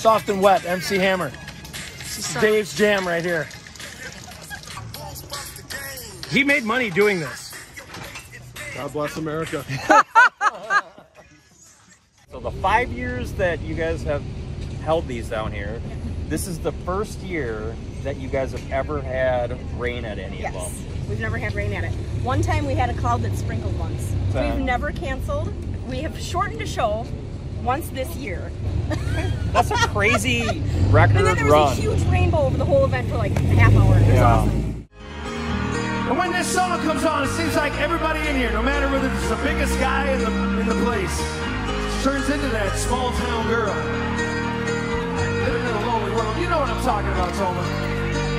Soft and Wet, MC Hammer. This is Dave's jam right here. He made money doing this. God bless America. So the 5 years that you guys have held these down here, this is the first year that you guys have ever had rain at any of them. We've never had rain at it. One time we had a cloud that sprinkled once. We've never canceled. We have shortened a show once this year. That's a crazy record And then there was a huge rainbow over the whole event for like a half hour. It was awesome. And when this song comes on, it seems like everybody in here, no matter whether it's the biggest guy in the place, turns into that small town girl. Living in a lonely world. You know what I'm talking about, Toma.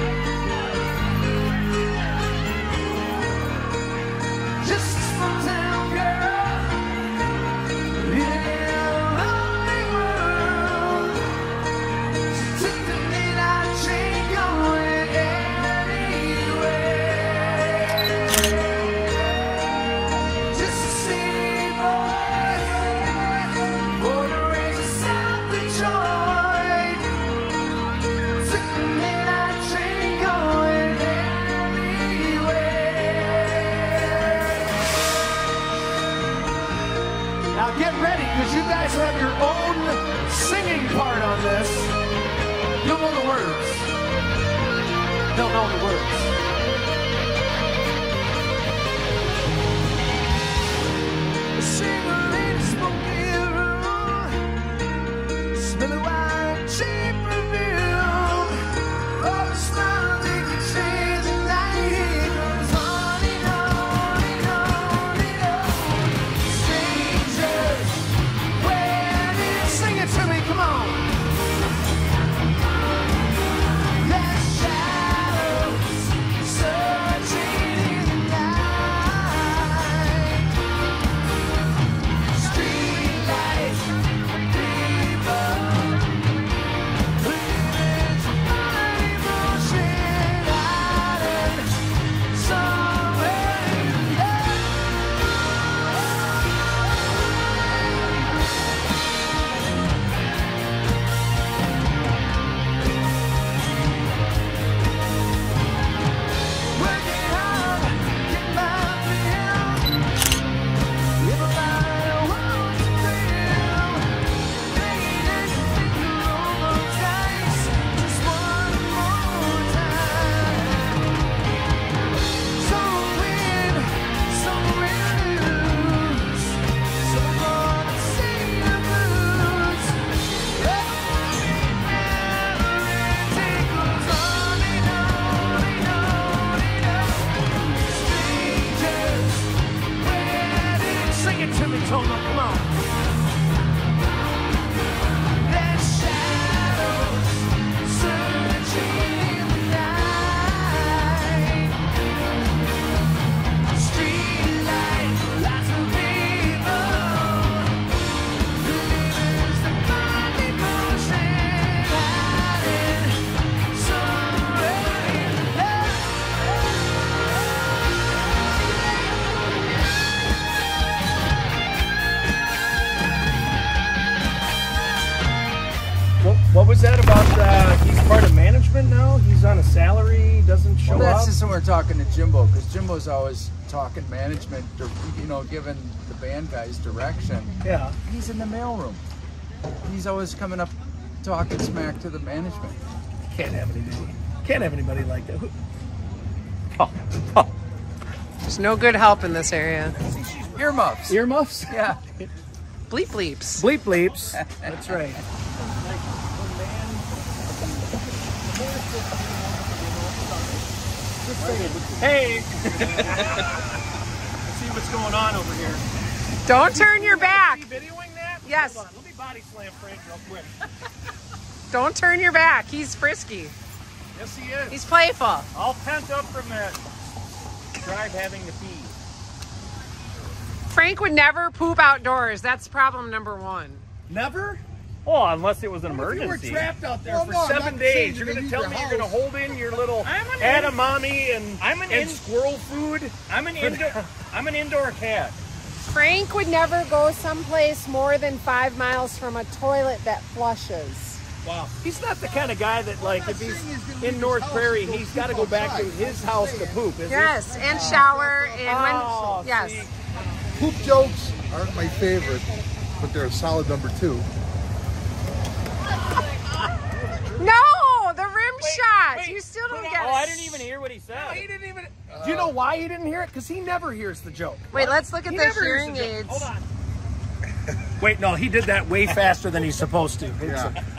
Just a small town girl, living in a lonely world. She took the midnight train going anywhere. Just a city boy, born and raised in South Detroit. Took the midnight train going anywhere. Now get ready, because you guys have your own singing part on this. You'll know the words. They'll know the words. Single in a smoky room, smelling wine, cheap perfume. Oh, the smile they can change the night goes on and on and on and on. Strangers, where did sing it to me? Come on. There's shadows searching in the night. Streetlights, people, living somebody bullshit hiding somewhere in there. Working hard, getting by the everybody wants to thrill. Making anything to roll those dice just one more time. Some win, some lose. Some gonna sing the blues. Everything goes on and on and on and on. Strangers, where did sing it to me, Toma? Come on. There's shadows searching in the night. Streetlight, lots of people. Living somebody bullshit hiding somewhere in there. What was that about? He's part of management now? He's on a salary, doesn't show Well, that's up? just when we're talking to Jimbo, because Jimbo's always talking management, or, you know, giving the band guys direction. Yeah. He's in the mailroom. He's always coming up talking smack to the management. Can't have anybody like that. There's no good help in this area. Earmuffs. Earmuffs? Yeah. Bleep bleeps. Bleep bleeps. That's right. Hey! Let's see what's going on over here. Don't turn your back. Are you videoing that? Yes. Hold on. Let me body slam Frank real quick. Don't turn your back. He's frisky. Yes, he is. He's playful. All pent up from that drive having to pee. Frank would never poop outdoors. That's problem number one. Never? Well, unless it was an If you emergency. were trapped out there Well, for no, I'm 7 not days, saying you're you going to leave tell your me you're going to house. hold in your little I'm an edamame and squirrel food? I'm an indoor cat. Frank would never go someplace more than 5 miles from a toilet that flushes. Wow. He's not the kind of guy that, like, if he's in North Prairie, he's got to go back to his house to poop, is Yes, and shower and Oh, when yes. see. Poop jokes aren't my favorite, but they're a solid number 2. No, the rim shot. wait, You still don't hold get Oh, it. I didn't even hear what he said. He didn't even. Do you know why he didn't hear it? Because he never hears the joke. Wait, let's look at He the never hears hearing joke. aids. Hold on. Wait, no, he did that way faster than he's supposed to. Yeah.